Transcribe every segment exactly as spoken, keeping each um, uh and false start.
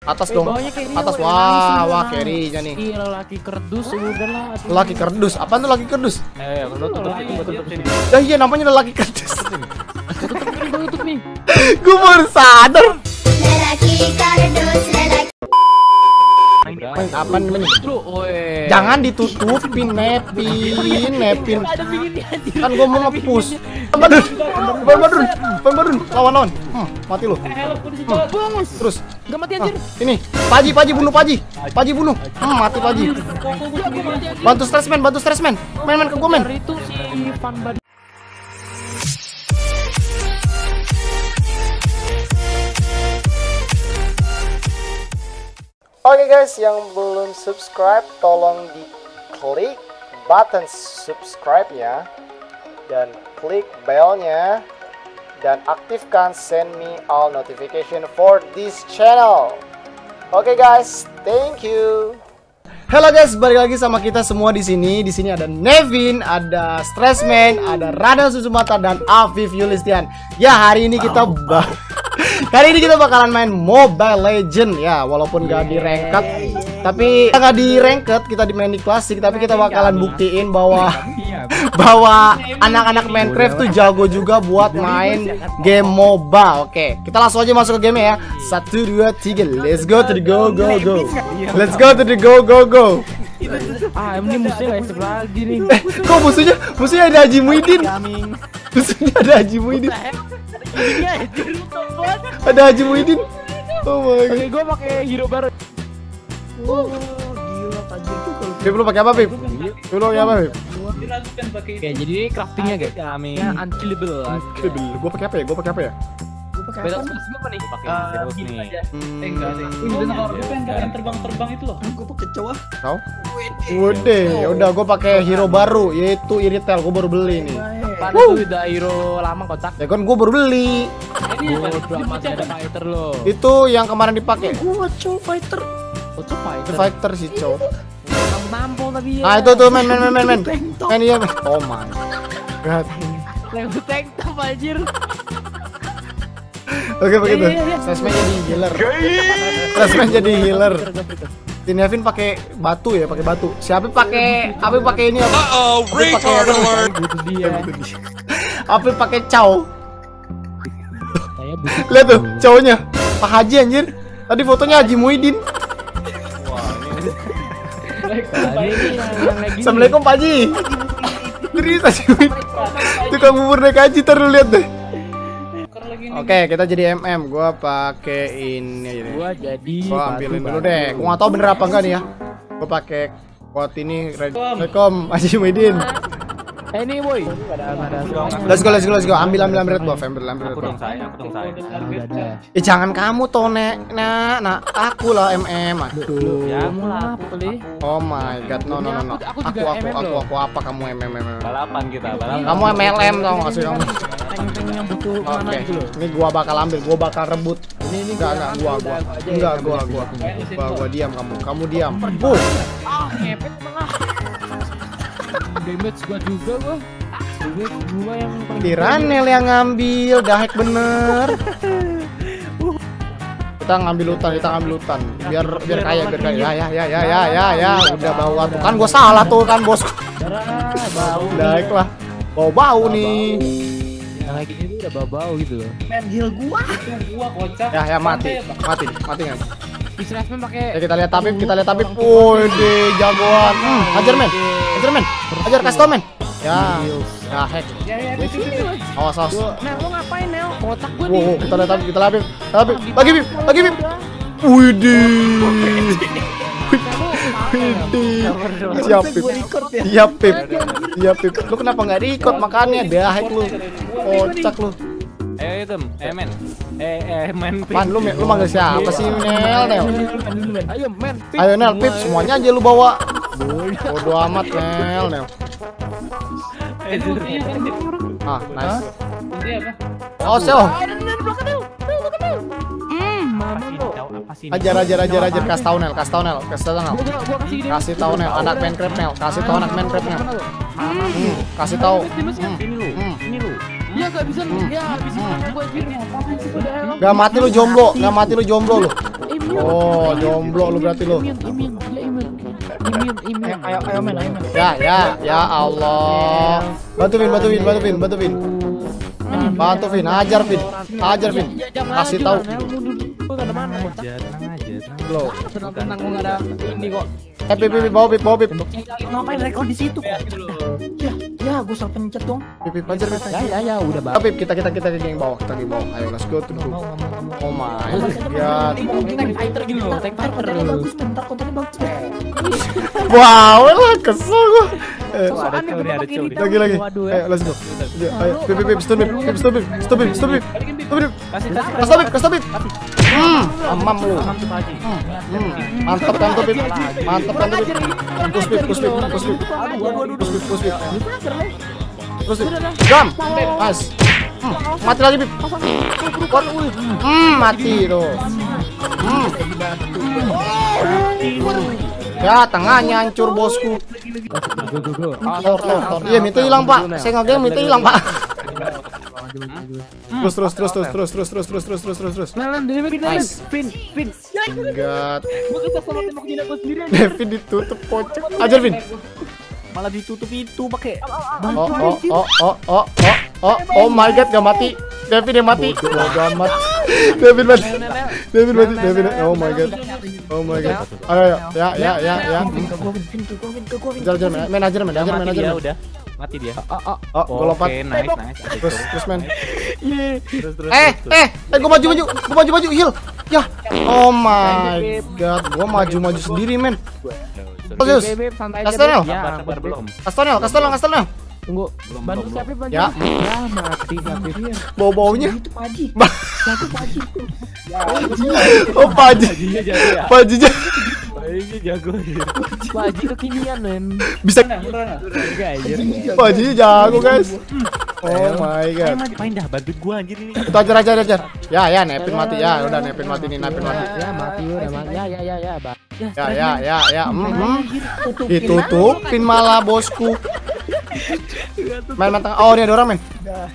Atas dong. Atas. Wah, wah carry-nya nih. Iya, laki kerdus udahlah. Laki kerdus. Apaan tuh laki kerdus? Eh, tutup tutup sini. Ya iya namanya laki kerdus. Tutup nih, tutup nih. Gue baru sadar. Lelaki kardus, lelaki. Main apaan ini? Jangan ditutupin, nepin, nepin. Kan gue mau nge-push. Badun, badun, badun, badun, lawan lawan. Hmm, mati lu. Hmm. Terus. Gak mati anjir. Ah, ini, Paji, Paji bunuh Paji. Paji bunuh. Hmm, mati Paji. Bantu Stressman, bantu Stressman. Main main ke gue, men. Itu si Van Bad. Oke okay guys, yang belum subscribe tolong diklik button subscribe-nya dan klik bell-nya dan aktifkan send me all notification for this channel. Oke okay guys, thank you. Halo guys, balik lagi sama kita semua di sini. Di sini ada Nevin, ada Stressman, ada Radha Susumata dan Afif Yulistian. Ya, hari ini kita bah Kali ini kita bakalan main Mobile Legend ya, walaupun gak di ranked, tapi gak di ranked, kita di main di klasik, tapi kita bakalan buktiin bahwa bahwa anak-anak Minecraft tuh jago juga buat main game MOBA. Oke, kita langsung aja masuk ke game ya. Satu, dua, tiga, let's go to the go go go. Let's go to the go go go. Ah, ini musuhnya gak lagi nih. Eh, kok musuhnya? Musuhnya ada Haji Muhyiddin. Musuhnya ada Haji Muhyiddin. Ada Haji Muhyiddin. Oh my god. Oke, gue pakai hero baru. Oh, gila tajir tuh kalau. Bib, lu pakai apa, Bib? Lu pakai apa, Bib? Oke, jadi ini craftingnya guys. Kami. Ya, unkillable. Unkillable. Gua pakai apa ya? Gua pakai apa ya? Beda apa nih? Pakai terus nih. Eh enggak deh. Ini benar gue pengen pengen terbang-terbang itu loh. Gue pakai cowok. Tahu? Wede, ya udah gue pakai hero baru yaitu Iritel. Gue baru beli nih. Pada tuh udah hero lama kotak. Ya kan gue baru beli. Ini apa? Masih ada fighter loh. Itu yang kemarin dipakai. Gua cow fighter. Oh, tuh fighter. Fighter sih, cow. Nampol tapi ya. Ah, itu tuh main main main main main. Main iya, main. Oh my god. Lego tank top anjir. Oke begitu. Stressman jadi healer. Stressman jadi healer. Si Nevin pakai batu ya, pakai batu. Siapa pakai? Apa pakai ini apa? Uh-oh, retard alert. Itu dia. Apa pakai cow? Saya butuh. Lihat tuh, cowoknya. Pak Haji anjir. Tadi fotonya Haji Muhyiddin. Assalamualaikum Pak Haji. Serius Haji Muhyiddin. Tukang bubur naik haji, terus lihat deh. Oke, kita jadi M M. Gua pakai ini aja deh. Gua jadi. Gua ambilin dulu deh. Gua nggak tahu bener apa enggak nih ya. Gua pakai quote ini. Assalamualaikum Haji Muhyiddin. Eh ini boy. Let's go, let's go, let's go. Ambil, ambil, ambil red buff, ambil, ambil red buff. Saya, aku dong saya. Eh jangan kamu toh nek, nah, nah aku lah M M. Aduh. Ya mulai beli. Oh my god, no no no no. Aku aku aku aku, aku apa kamu M M M? Balapan kita, balapan. Kamu M L M tau gak sih kamu? Tank-tank yang butuh mana Oke, gitu loh. ini gua bakal ambil, gua bakal rebut. Ini ini Enggak, enggak, gua, gua. Enggak, gua, gua. Gua, gua diam kamu. Kamu diam. Uh. Ah, ngepet tengah. Damage gua juga gua. Damage gua yang Tiranel yang ngambil, dah hack bener. Kita ngambil hutan, kita ngambil hutan. Biar biar kaya, biar kaya. Ya ya ya ya ya ya ya. Udah bawa tuh kan gua salah tuh kan bosku. bau. Udah hack lah. Bau-bau nih. Yang lagi ini udah bau-bau gitu loh. Men heal gua. Gua kocak. Ya ya mati. Mati, mati enggak? Stressman pakai. Ya kita lihat tabib, kita lihat tabib. Wode, jagoan. Hmm, hajar men. Hajar men. Hajar kasih tau men. Ya. Ya hack. Ya ya di sini. Awas awas. Nel, lo ngapain Nel? Kotak gua Wow, nih. kita lihat tabib, kita lihat tabib. Tabib. Lagi bib, lagi bib. Widih. Widih. Siap bib. Siap bib. Siap bib. Lu kenapa nggak record makannya? Dah hack lu. Kocak lu. Eh itu, eh men. Eh eh men. Pan lu lu manggil siapa sih Nel? Nel. Ayo men. Ayo Nel, pip semuanya aja lu bawa. Bodo amat Nel, Nel. Ah, nice. Ini apa? Oh, sel. Hmm, mama lo. Ajar ajar ajar ajar kasih tau Nel, kasih tau Nel, kasih tau Nel. Kasih tau Nel, anak Minecraft Nel, kasih tau anak Minecraft Nel. Hmm, kasih tau. Ini lu. Ini lu. Ya gak bisa, ya bisa gua anjir. Gak mati lu jomblo, gak mati lu jomblo lu. Oh, jomblo lu berarti lu. Imin, imin, dia imin. Imin, imin. Ayo ayo men, ayo men. Ya, ya, ya Allah. Bantu Vin, bantu Vin, bantu Vin, bantu Vin. Bantu Vin, ajar Vin. Ajar Vin. Kasih tahu. Gua enggak ada mana. aja, tenang aja, tenang. Lo. Tenang-tenang gua enggak ada ini kok. Eh, Pip, Pip, bawa Pip, bawa Pip. Ngapain record di situ kok? Ya, ya gua salah pencet dong. Pip, Pip, ajar Pip. Ya ya ya udah Ah, Pip, kita kita kita geng bawah, kita geng bawah. Ayo, let's go to the. Oh my god. Tank fighter gitu loh, tank fighter. Kontennya bagus, bentar kontennya bagus. Wow, lah kesel gua. Eh, Ada cowok nih, ada cowok nih. lagi lagi. Waduh Ayo, let's go. Ayo, Pip, Pip, Pip, stop Pip, Pip, stop Pip, stop Pip, stop Pip. Stop Pip. Kasih, kasih. Kasih Pip, kasih Pip. Hmm, amam lu. Aman tuh Pak Haji. Hmm, mantap kan tuh Pip. Mantap kan tuh Pip. Push Pip, push Pip, push Pip. Push Pip, push Pip. Push Pip. Jam. Nice. Hmm, mati lagi Pip. Kuat. Hmm, mati tuh. Hmm. Ya, tengahnya hancur bosku. Go go go. Tor, tor, tor. Iya, Mito hilang, Pak. Saya ngegame Mito hilang, Pak. Terus, terus, terus, terus, terus, terus, terus, terus, terus, terus, terus, terus. Melan, Devin, Nice. Vin, Vin. God. Gua kesel sama tembak diri gua sendiri aja. Devin ditutup pocong. Ajar, Vin. Malah ditutup itu pakai Oh, oh, oh, oh, oh, oh, oh, oh my god, gak mati. Devin yang mati. Bodo amat. Devin mati. Devin mati. Devin. Oh my god. Oh my god. Ayo, ayo. Ya, ya, ya, ya. Ajar, ajar, men. Men, ajar, men. Ajar, men. Mati Ajar, dia men. udah. Mati dia. Oh, gue lompat. Oke, nice, nice. Terus, terus, men. Terus, terus. Eh, terus. eh, eh, gue maju, maju. Gue maju, maju. Heal. Ya. Oh my god. Gue maju, maju sendiri, men. Terus, Beb, santai aja. Kastonel. Beb. Ya, Sabar, sabar, belum. Kastonel, kastonel, kastonel. Tunggu. Belum, Bantu belum, siapa bantu? Ya. Ya mati tapi dia. Bau-baunya. Itu Paji. Bah. Itu Paji. Oh, Paji. Dia jago ya. Paji jago. Ini jago. Wajib kekinian men. Bisa. Enggak aja. Paji jago, guys. Oh my god. Main, main dah, bantu gua anjir ini. Itu ajar, ajar, ajar. Ya, ya, Nepin mati. Ya, udah Nepin mati nih, Nepin mati. Ya mati udah mati. Ya ya ya ya, Bang. Ya, ya, ya, ya. Hmm. Ditutupin malah bosku. Main main tengah. Oh, ini ada orang, men.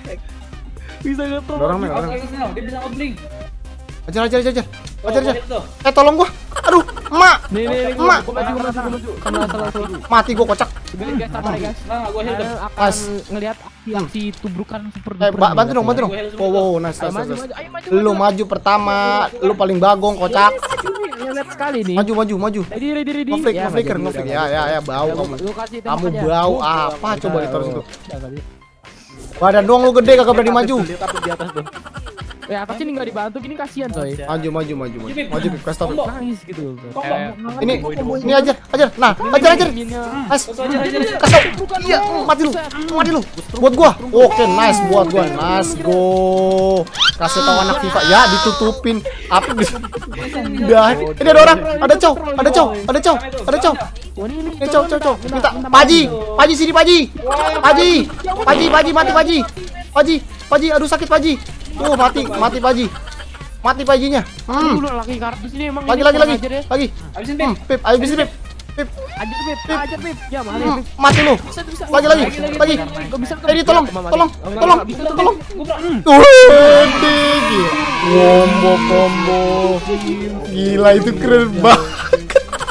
Bisa enggak Ada orang, men. ada orang. Dia bisa outblink. Ajar, ajar, ajar, ajar. Ajar, ajar. Eh, tolong gua. Aduh, emak. Nih nih nih. Emak. Gua maju gua maju gua maju. Salah salah salah. Mati gua kocak. Guys, sabar ya guys. Nah, gua heal tuh. Kalian akan Pas. ngelihat aksi tubrukan super Eh, ba- bantu dong, bantu dong. Wow, wow, nice, Ayo nice, maju nice. maju. Ayo maju. Lu maju pertama, lu paling bagong kocak. Lihat sekali nih. Maju, maju, maju. Ready ready ready. Ngeflick, Ya, ngeflicker, maju, ngeflick. udah, Ya, maju. ya, ya, bau Ya, kamu. lu kasih tembak Kamu aja. bau Oh, apa? Coba udah, ditaruh situ. udah kali. Badan doang lu gede kagak berani maju. Lihat apa di atas tuh. Ya atas ini nggak dibantu gini kasihan coy. Maju, maju, maju, maju. Maju, Pip, kasih tau, Pip. Nangis gitu. Ini, ini ajar, ajar. Nah, ajar, ajar. Nice. Kasih tau. Iya, mati lu. Mati lu. Buat gua. Oke, nice buat gua. Nice, go. Kasih tau anak FIFA. Ya, ditutupin. Apa gitu. Udah. Ini ada orang. Ada cow. Ada cow. Ada cow. Ada cow. Ini cow, cow, cow. Minta. Paji. Paji sini, Paji. Paji. Paji, Paji, mati, Paji. Paji. Paji, aduh sakit, Paji. Tuh, mati, mati, Paji. Mati Pajinya. Hmm. Dulu lagi kardus ini emang. Lagi, ini lagi, kurang lagi. ajar ya. Lagi. Habisin Hmm, Pip. Pip, habisin Pip. Pip. Ajar Pip, ajar Pip. Ya mati Hmm, Pip. mati lu. Bisa bisa. Lagi, lagi, lagi. Gak bisa. Eh, ini tolong, tolong, tolong, tolong. Hmm. Wih, gila. Combo, combo. Gila, itu keren banget.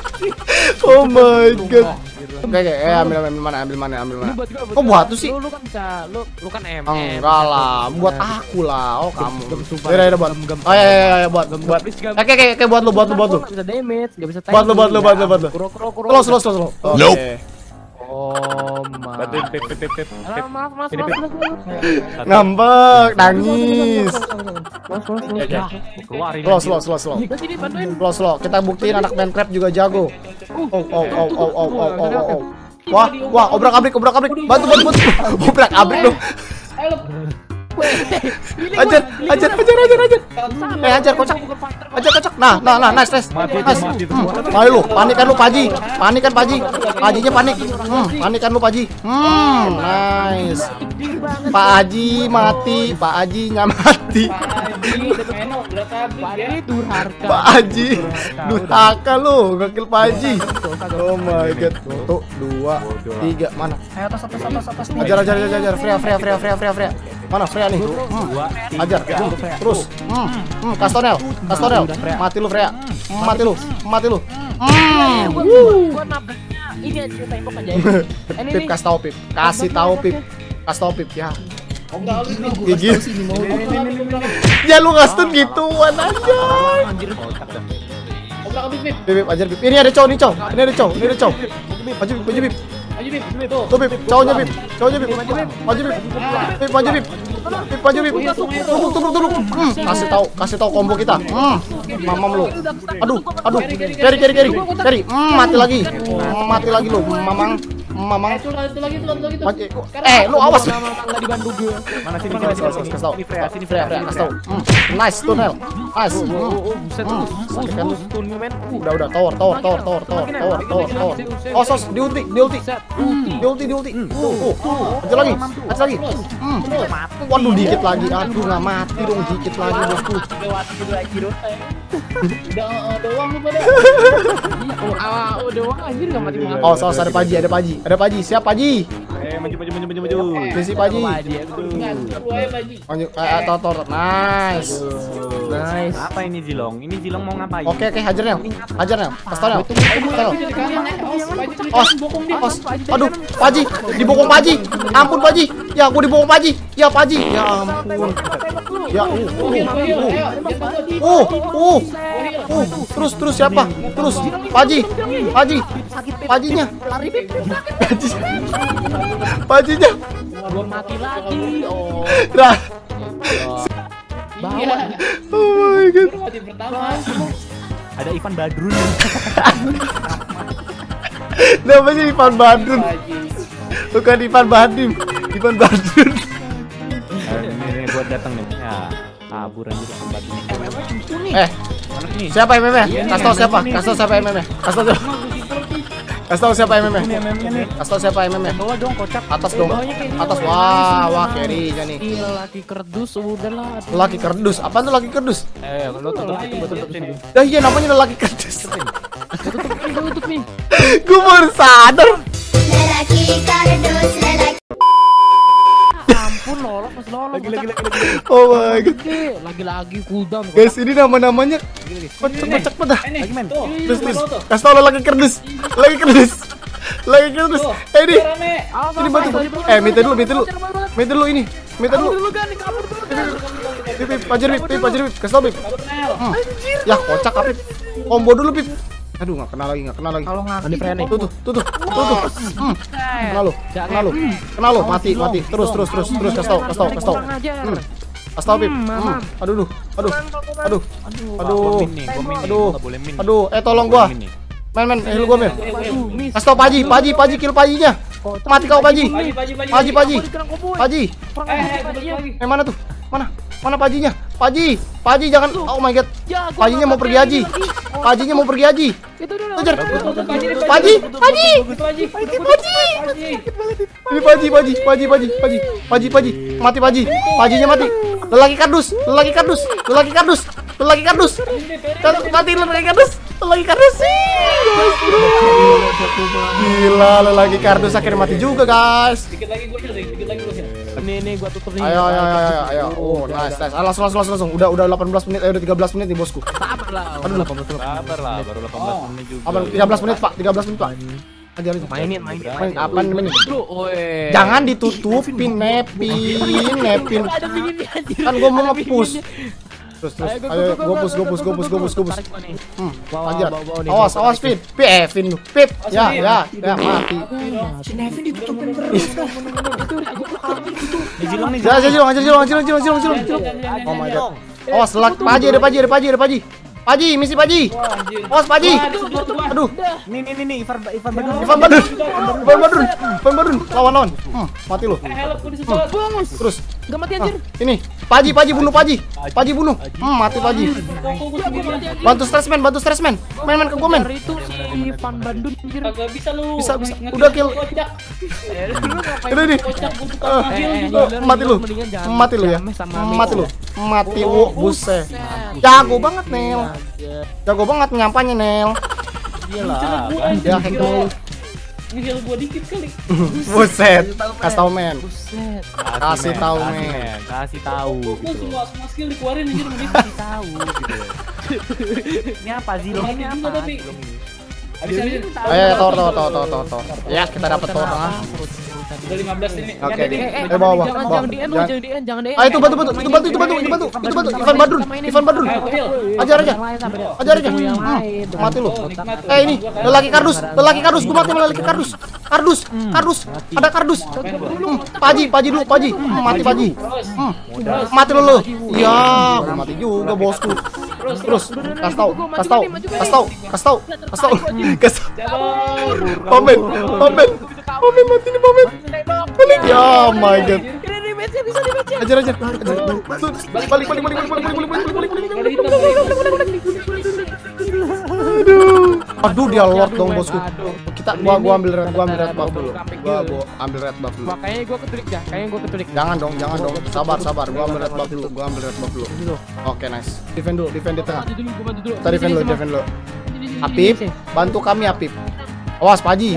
Oh my god. Oke, oke, eh ambil ambil mana, ambil mana, ambil mana. Kok buat tuh sih? Lu, lu kan bisa, lu lu kan M. Enggak lah, buat aku lah. Oh, kamu. Ya udah buat. Oh ya ya ya buat buat. Oke oke oke buat lu, buat lu, buat lu. Gak bisa damage, gak bisa Buat lu, buat lu, buat lu, buat lu. Kuro kuro kuro. Slow, slow, slow, slow. Nope. Oke. Oh my. Bantuin Pip, Pip, Pip, Pip. Ah, maaf mas Ini, mas Pip. mas. Ngambek, nangis. Mas mas Ya, ya. mas. Keluarin. Slow, anjir. slow, slow, slow. Ke sini bantuin. Slow, slow. Kita buktiin anak Minecraft juga jago. Oh, oh, oh, oh, oh, oh, oh, oh, oh. Wah, wah, obrak abrik, obrak abrik. Bantu, bantu, bantu. Obrak abrik dong. Ajar, ajar, ajar, ajar, ajar. Eh, ajar, kocak. Ajar, kocak. Nah, nah, nah, nice, nice. Mati tuh, Nice. mati tuh. Hmm, ayo lu, panik kan lu, Paji. Panik kan, Paji. Pajinya panik. Hmm, panik kan lu, Paji. Hmm, nice. Pak Haji mati, Pak Hajinya mati. Pak ini durhaka. Pak Haji, durhaka lu, ngekil Pak Haji. Oh my god. Satu, dua, tiga, mana? Ayo atas atas atas atas nih. Ajar, ajar, ajar, ajar. Freya, Freya, Freya, Freya, Freya, Freya. Mana Freya? Freya nih. Hmm. Ajar. Hmm. Terus. Hmm. Hmm. Kastonel. Kastonel. Mati lu Freya. Mati lu. Mati lu. Hmm. Gua nabraknya ini aja tembok aja. Pip kasih tahu Pip. Kasih tahu Pip. Kasih tahu Pip ya. Oh enggak habis nih. Gigi. Ya lu ngasih gituan aja. Anjir. Obrak habis Bib. Pip, ajar Pip. Ini ada cowok nih cowok. Ini ada cowok. Ini ada cowok. Maju Pip, maju Pip. Maju Bib. Tuh. Tuh Pip, cowoknya Pip. Cowoknya Pip. Maju Pip. Maju Pip. Pip, maju Pip. Pip, maju Pip. Turun, turun, turun. Hmm, kasih tahu, kasih tahu combo kita. Hmm. Mamam lu. Aduh, aduh. Keri, keri, keri. Keri. Hmm, mati lagi. Hmm, mati lagi lu. Mamang. Mamang. Itu lagi, itu lagi, itu lagi, itu lagi. Eh, lu awas. Enggak dibantu gue. Mana sini Kasih tahu, kasih tahu. Ini Freya, sini Freya, Freya, Freya, kasih tahu. Hmm. Nice tunnel. Nice. Hmm. Buset Hmm. tuh. Sakit kan lu? Stun men. Udah, udah. Tower, tower, tower, tower, tower, tower, tower, tower. Oh, sos, di ulti, di ulti. Di ulti, di ulti. Oh, oh. Aja lagi. Aja lagi. Hmm. Waduh, dikit lagi. Aduh, nggak mati dong, dikit lagi bosku. Lewati dulu lagi Dota. Udah eh, doang lu pada. Ah, udah wah anjir enggak mati-mati. Oh, sos ada Paji, ada Paji. Ada Paji. Siap Paji. Eh, maju maju maju maju maju. Misi Paji. Enggak, lu aja Baji. Lanjut, eh, tor, tor. Nice. Nice. Apa ini Zilong? Ini Zilong mau ngapain? Oke, oke, hajar Nel. Hajar Nel. Kasih tau Nel. Kasih tau. Di kanan eh. Awas, Baji tulis Os, kanan bokong dia. os. Aduh, Paji. Dibokong Paji. Ampun Paji. Ya, gua dibokong Paji. Ya Paji. Ya ampun. Ya, uh, Gua heal, gua heal. uh, Ayo, jangan takut. uh, uh, uh. Terus, terus siapa? Terus. Paji. Paji. Pajinya. Paji. Pajinya. Gua mati lagi. Oh. Nah. Iya. Oh my god. Mati pertama. Ada Ivan Badrun. Namanya Ivan Badrun. Baji. Bukan Ivan Badim. Ivan Badrun. Ini nih buat datang nih. Ya, kabur aja Ivan Badrun. Eh, Mana nih? siapa M M nya? Kasih tau siapa? Kasih tau siapa M M nya? Kasih tau siapa? Kasih tau siapa M M nya? Ini M M-nya nih. Kasih tau siapa M M nya? Bawa dong kocak. Atas dong. Atas. Wah, wah carry-nya nih. Iya laki kerdus udahlah. Laki kerdus. Apaan tuh laki kerdus? Eh, lo tutup tutup tutup sini. Dah iya namanya laki kerdus. Tutup nih, tutup nih. Gue baru sadar. Lelaki kardus, lelaki Ampun lolos masih lolos. Lagi lagi lagi lagi. Oh my god. Lagi-lagi cooldown. Guys, ini nama-namanya kocak-kocak pada. Eh nih, Lagi, men. tuh. Terus, terus. Tuh, tuh. Kasih tau lo laki kerdus. Laki kerdus. Laki kerdus. Tuh. Eh ini. Rame. Ini bantu. Eh, minta dulu, minta dulu. Minta dulu ini. Minta dulu. Dulu kan kabur dulu. Pip, Pip, pajar Pip, Pip, pajar Pip. Kasih tau Pip. Kabur Nel. Hmm. Ya kocak Pip. Combo dulu Pip. Aduh nggak kena lagi, nggak kena lagi. Kalau ngaki Ini Freya nih. Tuh tuh, tuh tuh, tuh tuh. Hmm. Kena lu, kena lu, kena lu, mati, mati. Terus, terus, terus, terus. Kasih tau, kasih tau, kasih tau. Hmm. Kasih tau Pip. Hmm. Aduh, aduh, aduh, aduh, aduh, Gua min nih, gua min nih. aduh, Nggak boleh min. aduh. Eh tolong gua. Min nih. Men, men, heal gua men. Aduh, miss. Kasih tau Paji, Paji, Paji, kill Pajinya. Mati kau Paji. Baji, baji, baji. Paji, Paji, Paji. Eh, eh, kabur lagi. Eh mana tuh? Mana? Mana Pajinya? Paji, Paji jangan. Oh my god. Ya, gua Pajinya mau nggak pergi haji. lagi. Oh, Pajinya mau pergi haji. itu dulu. Kejar. Paji, Paji, Paji. Paji. Paji. Paji. Ini Paji, Paji, Paji, Paji, Paji, Paji, Paji, mati Paji, Pajinya mati. Lelaki kardus, lelaki kardus, lelaki kardus, lelaki kardus, mati lelaki kardus, lelaki kardus. Gila, lelaki kardus akhirnya mati juga guys. Dikit lagi gua heal, dikit lagi gua heal. Nih nih gua tutup nih. Ayo, ayo, ayo, ayo, ayo. Oh, nice, nice. Ah, langsung, langsung, langsung, langsung. Udah, udah delapan belas menit, eh, udah tiga belas menit nih bosku. Sabar lah. Aduh, Sabar lah, baru delapan belas menit juga. apa? tiga belas menit pak, tiga belas menit pak. Aja aja. Mainin, mainin. Main apa namanya? Bro, oi. Jangan ditutupin, nepin, nepin. Ada pinginnya anjir. Kan gua mau Ada nge-push. pinginnya. Terus, terus. Ayo, go, Ayo, go, go, gopus, go, gopus, go, gopus, go, go, gopus, go. gopus. Tarik gua nih. Hmm, Bawa, ajar. bawa, bawa nih, Awas, bawa, awas, tarik. Pip. Pip, eh, Vin lu. Pip. Ya, Vin. ya, ya, mati. Si Nevin ditutupin terus. Di Zilong nih. Jangan, jangan, jangan, jangan, jangan, jangan, jangan, jangan, jangan. Oh my god. Awas, lak, Paji, ada Paji, ada Paji, ada Paji. Paji, misi Paji. Wah, anjir. Awas, Paji. Wah, ada sebelah tuh, gua. Aduh, Nih nih nih nih Ivan Ivan Badrun. Ivan Badrun. Ivan Badrun. Ivan Badrun. Lawan, lawan. Hmm, mati lu. Eh, help gua disedot. Terus. Enggak mati Ah, anjir. ini. Paji, Paji bunuh Paji. Paji bunuh. Hmm, mati Paji. Koko gua sendirian. Bantu stressman, bantu stressman. Main, main ke gua, men. Dari itu si Van Bandung anjir. Kagak bisa lu. Bisa, bisa. Nge- Udah kill. Kocak. Udah nih. Kocak gua suka Ah. ngambil Eh, juga. eh, Mati lu. mendingan jangan Mati lu ya. jameh sama Mati lu. Miko. Mati lu, buset. Jago banget, Nel. Jago banget nyampanya, Nel. Iyalah. Ya, hack dulu. Ngehil gua dikit kali. Buset. Kasih tahu men. Buset. Kasih tahu, kasih, men. Kasih tahu Gua gitu. semua semua skill dikeluarin anjir sama dia. Kasih tahu gitu. Ini apa Zilong ini Juga apa? tapi. Zilong ini. Habis habis. Eh, tor tor tor tor tor tor. Ya, kita dapat tor ah. Udah lima belas ini. Oke, Eh, eh, eh bawa, jangan bawa. jangan di end, Jangan- jangan di end, jangan di end. Ah, itu batu batu, itu batu, itu batu, itu batu, itu batu. Ivan Badrun, Ivan Badrun. Ajar aja. Ajar aja. Hmm, mati lu. Eh ini, lelaki kardus, lelaki kardus, gua mati sama lelaki kardus. Kardus, kardus, ada kardus. Hmm, Paji, Paji dulu, Paji. Hmm, mati Paji. Hmm, mati lu lu. Ya, gua mati juga bosku. Terus, kasih tahu, kasih tahu, kasih tahu, kasih tahu, kasih tahu, kasih tahu. Pamen, pamen, pamen mati nih pamen. Balik, ya my god. Ini match bisa di match. Ajar ajar, ajar. Balik, balik, balik, balik, balik, balik, balik, balik, balik, balik. Ada hitam, ada hitam. Aduh. Aduh dia lord dong bosku. Kita gua gua ambil red, gua ambil red buff dulu. Gua gua ambil red buff dulu. Makanya gua ketulik dah, kayaknya gua ketulik. Jangan dong, jangan dong. Sabar, sabar. Gua ambil red buff dulu. Gua ambil red buff dulu. Oke, nice. Defend dulu, defend di tengah. Bantu dulu, gua bantu dulu. Kita defend dulu, defend dulu. Apip, bantu kami Apip. Awas Paji.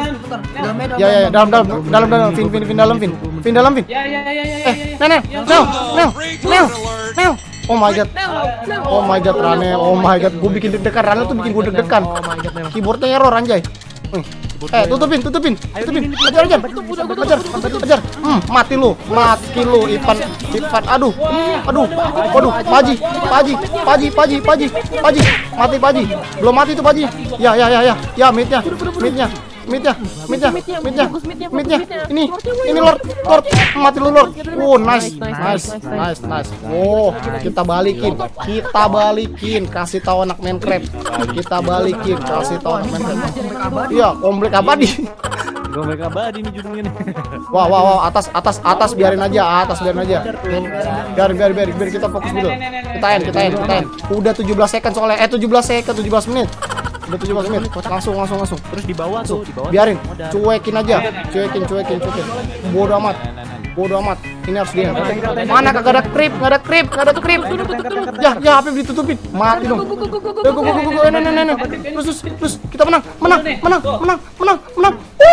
Ya ya ya, dalam dalam dalam dalam Vin Vin Vin dalam Vin. Vin dalam Vin. Ya ya ya ya ya. Eh, Nel, Nel, Nel, Nel, Nel, Nel. Oh my god. Oh my god, Rane. Oh my god, gua bikin deg-degan. Rane tuh bikin gua deg-degan. Oh my god, Nel. Keyboardnya error anjay. Wih. Eh, tutupin, tutupin, tutupin. Ajar, ajar, ajar, ajar. Hmm, mati lu, mati lu, Ivan, Ivan. Aduh, aduh, aduh, Paji, Paji, Paji, Paji, Paji, Paji, mati Paji. Belum mati tuh Paji. Ya, ya, ya, ya, ya, midnya, midnya, midnya, midnya, midnya, midnya. Ini, ini Lord, Lord, mati lu Lord. Oh, nice, nice, nice, nice. Oh, kita balikin, kita balikin. Kasih tahu anak Minecraft, kita balikin, kasih tahu anak Minecraft. Iya, komplek abadi. Gue mereka abadi nih judulnya nih. Wah, wah, wah, atas, atas, atas biarin aja, atas biarin aja. Biar, biar, biar, biar kita fokus dulu. Kita end, kita end, kita end. Udah tujuh belas second soalnya, eh tujuh belas second, tujuh belas menit. Udah tujuh belas menit, langsung, langsung, langsung. Terus di bawah tuh, di bawah. Biarin, cuekin aja, cuekin, cuekin, cuekin. Bodoh amat, bodoh amat. Ini harus dia. Mana kagak ada creep, nggak ada creep, nggak ada tuh creep. Ya, ya, H P ditutupin, mati dong. Go, go, go, go, go, go, nenek, nenek. Terus, terus, terus, kita menang, menang, menang, menang, menang, menang.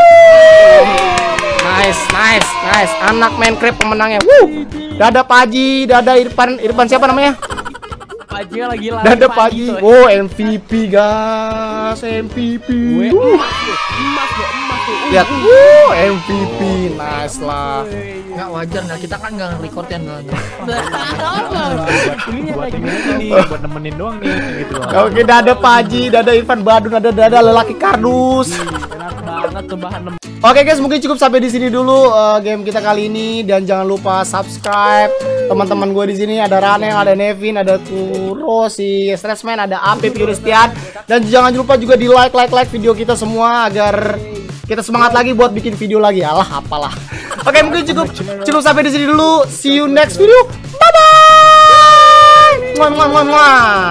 Nice, nice, nice. Anak Minecraft pemenangnya. Wuh. Dada Paji, dada Irfan, Irfan siapa namanya? Paji lagi lah. Dada Paji. Oh, M V P guys, M V P. Wuh. Emas loh, emas tuh. Lihat, wuh, M V P, nice lah. Nggak wajar nggak, kita kan nggak nge-record ya nggak. Buat ini, buat nemenin doang nih gitu loh. Oke, dada Paji, dada Irfan Badun, dada dada lelaki kardus. Enak banget tuh bahan nem. Oke guys, mungkin cukup sampai di sini dulu uh, game kita kali ini, dan jangan lupa subscribe. Teman-teman gue di sini ada Rane, ada Nevin, ada Kuro, si Stressman, ada Apip Yuristian, dan jangan lupa juga di like like like video kita semua agar kita semangat lagi buat bikin video lagi. Alah, apalah. Oke, mungkin cukup cukup sampai di sini dulu. See you next video. Bye bye. Muah muah muah muah.